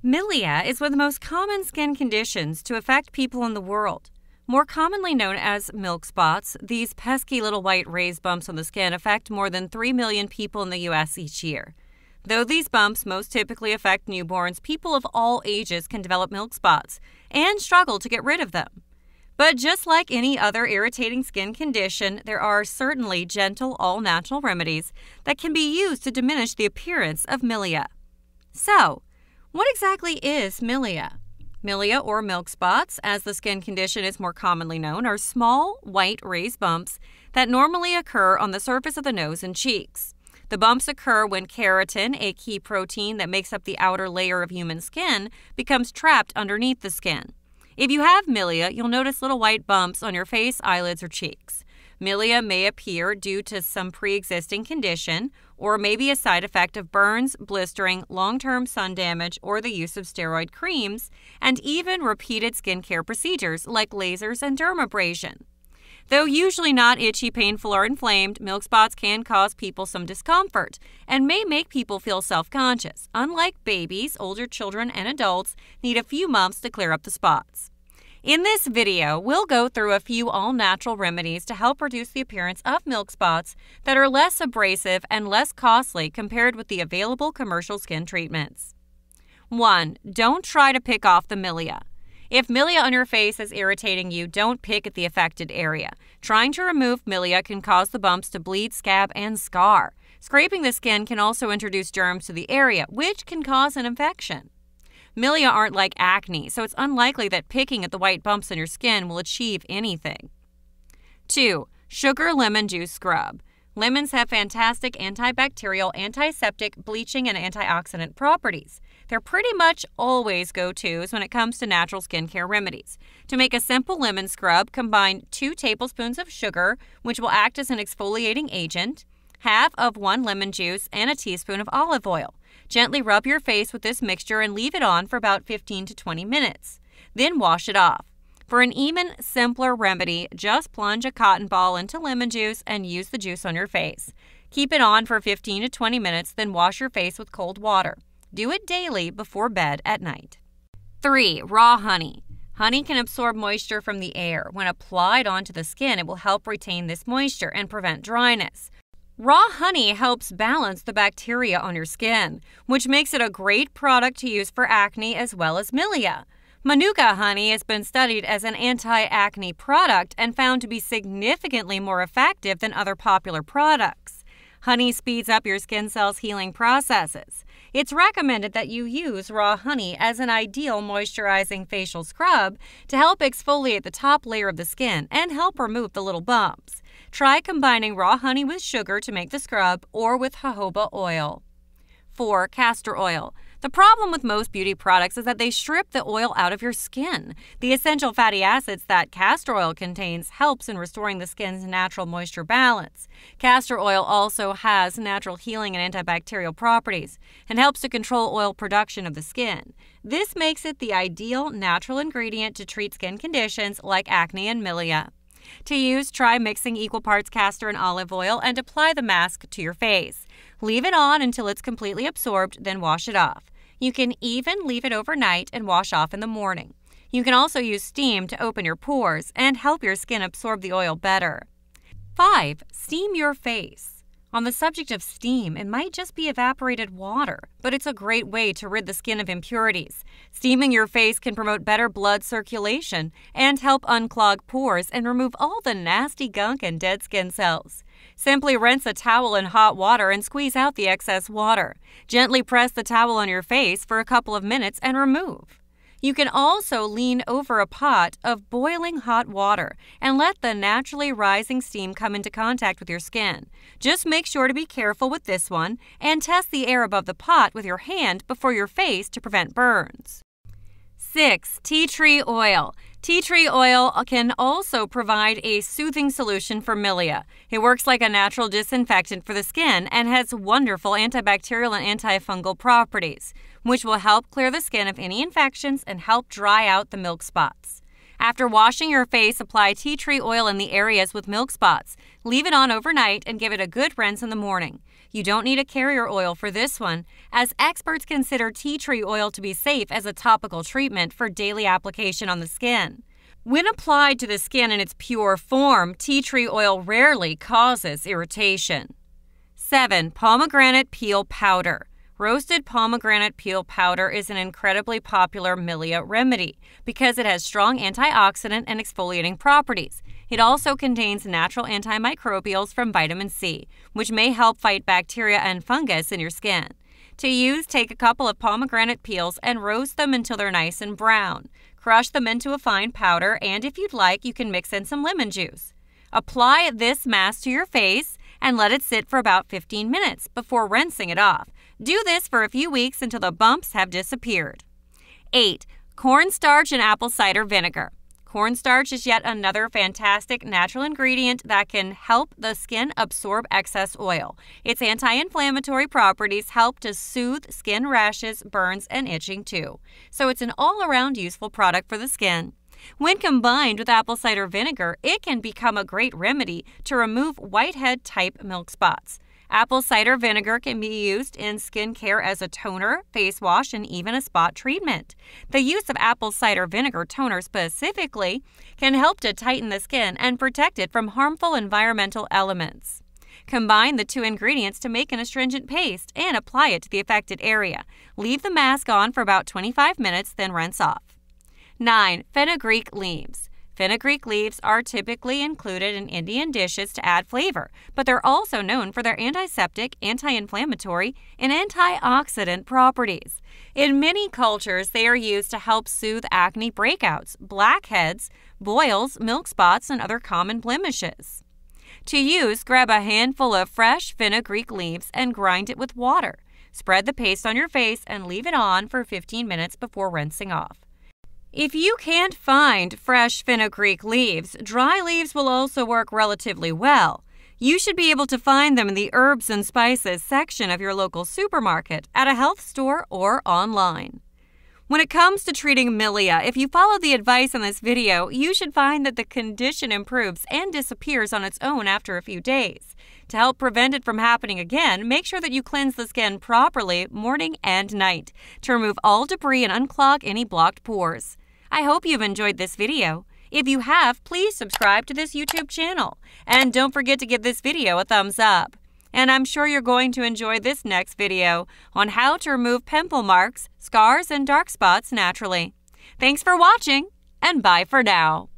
Milia is one of the most common skin conditions to affect people in the world. More commonly known as milk spots, these pesky little white raised bumps on the skin affect more than 3 million people in the U.S. each year. Though these bumps most typically affect newborns, people of all ages can develop milk spots and struggle to get rid of them. But just like any other irritating skin condition, there are certainly gentle, all-natural remedies that can be used to diminish the appearance of milia. So, what exactly is milia? Milia, or milk spots, as the skin condition is more commonly known, are small, white raised bumps that normally occur on the surface of the nose and cheeks. The bumps occur when keratin, a key protein that makes up the outer layer of human skin, becomes trapped underneath the skin. If you have milia, you'll notice little white bumps on your face, eyelids, or cheeks. Milia may appear due to some pre-existing condition or may be a side effect of burns, blistering, long-term sun damage, or the use of steroid creams, and even repeated skincare procedures like lasers and dermabrasion. Though usually not itchy, painful, or inflamed, milk spots can cause people some discomfort and may make people feel self-conscious. Unlike babies, older children and adults need a few months to clear up the spots. In this video, we'll go through a few all-natural remedies to help reduce the appearance of milk spots that are less abrasive and less costly compared with the available commercial skin treatments. 1. Don't try to pick off the milia. If milia on your face is irritating you, don't pick at the affected area. Trying to remove milia can cause the bumps to bleed, scab, and scar. Scraping the skin can also introduce germs to the area, which can cause an infection. Milia aren't like acne, so it's unlikely that picking at the white bumps on your skin will achieve anything. 2. Sugar lemon juice scrub. Lemons have fantastic antibacterial, antiseptic, bleaching, and antioxidant properties. They're pretty much always go-tos when it comes to natural skincare remedies. To make a simple lemon scrub, combine 2 tablespoons of sugar, which will act as an exfoliating agent, half of 1 lemon juice, and a teaspoon of olive oil. Gently rub your face with this mixture and leave it on for about 15 to 20 minutes. Then wash it off. For an even simpler remedy, just plunge a cotton ball into lemon juice and use the juice on your face. Keep it on for 15 to 20 minutes, then wash your face with cold water. Do it daily before bed at night. 3. Raw honey. Honey can absorb moisture from the air. When applied onto the skin, it will help retain this moisture and prevent dryness. Raw honey helps balance the bacteria on your skin, which makes it a great product to use for acne as well as milia. Manuka honey has been studied as an anti-acne product and found to be significantly more effective than other popular products. Honey speeds up your skin cells' healing processes. It's recommended that you use raw honey as an ideal moisturizing facial scrub to help exfoliate the top layer of the skin and help remove the little bumps. Try combining raw honey with sugar to make the scrub or with jojoba oil. 4. Castor oil. The problem with most beauty products is that they strip the oil out of your skin. The essential fatty acids that castor oil contains helps in restoring the skin's natural moisture balance. Castor oil also has natural healing and antibacterial properties and helps to control oil production of the skin. This makes it the ideal natural ingredient to treat skin conditions like acne and milia. To use, try mixing equal parts castor and olive oil and apply the mask to your face. Leave it on until it's completely absorbed, then wash it off. You can even leave it overnight and wash off in the morning. You can also use steam to open your pores and help your skin absorb the oil better. 5. Steam your face. On the subject of steam, it might just be evaporated water, but it's a great way to rid the skin of impurities. Steaming your face can promote better blood circulation and help unclog pores and remove all the nasty gunk and dead skin cells. Simply rinse a towel in hot water and squeeze out the excess water. Gently press the towel on your face for a couple of minutes and remove. You can also lean over a pot of boiling hot water and let the naturally rising steam come into contact with your skin. Just make sure to be careful with this one and test the air above the pot with your hand before your face to prevent burns. 6. Tea tree oil. Tea tree oil can also provide a soothing solution for milia. It works like a natural disinfectant for the skin and has wonderful antibacterial and antifungal properties, which will help clear the skin of any infections and help dry out the milk spots. After washing your face, apply tea tree oil in the areas with milk spots. Leave it on overnight and give it a good rinse in the morning. You don't need a carrier oil for this one, as experts consider tea tree oil to be safe as a topical treatment for daily application on the skin. When applied to the skin in its pure form, tea tree oil rarely causes irritation. 7. Pomegranate peel powder. Roasted pomegranate peel powder is an incredibly popular Milia remedy because it has strong antioxidant and exfoliating properties. It also contains natural antimicrobials from vitamin C, which may help fight bacteria and fungus in your skin. To use, take a couple of pomegranate peels and roast them until they're nice and brown. Crush them into a fine powder, and if you'd like, you can mix in some lemon juice. Apply this mask to your face and let it sit for about 15 minutes before rinsing it off. Do this for a few weeks until the bumps have disappeared. 8. Cornstarch and apple cider vinegar. Cornstarch is yet another fantastic natural ingredient that can help the skin absorb excess oil. Its anti-inflammatory properties help to soothe skin rashes, burns, and itching too. So it's an all-around useful product for the skin. When combined with apple cider vinegar, it can become a great remedy to remove whitehead-type milk spots. Apple cider vinegar can be used in skincare as a toner, face wash, and even a spot treatment. The use of apple cider vinegar toner specifically can help to tighten the skin and protect it from harmful environmental elements. Combine the two ingredients to make an astringent paste and apply it to the affected area. Leave the mask on for about 25 minutes, then rinse off. 9. Fenugreek leaves. Fenugreek leaves are typically included in Indian dishes to add flavor, but they're also known for their antiseptic, anti-inflammatory, and antioxidant properties. In many cultures, they are used to help soothe acne breakouts, blackheads, boils, milk spots, and other common blemishes. To use, grab a handful of fresh fenugreek leaves and grind it with water. Spread the paste on your face and leave it on for 15 minutes before rinsing off. If you can't find fresh fenugreek leaves, dry leaves will also work relatively well. You should be able to find them in the herbs and spices section of your local supermarket, at a health store, or online. When it comes to treating Milia, if you follow the advice in this video, you should find that the condition improves and disappears on its own after a few days. To help prevent it from happening again, make sure that you cleanse the skin properly morning and night to remove all debris and unclog any blocked pores. I hope you've enjoyed this video. If you have, please subscribe to this YouTube channel. And don't forget to give this video a thumbs up. And I'm sure you're going to enjoy this next video on how to remove pimple marks, scars, and dark spots naturally. Thanks for watching, and bye for now.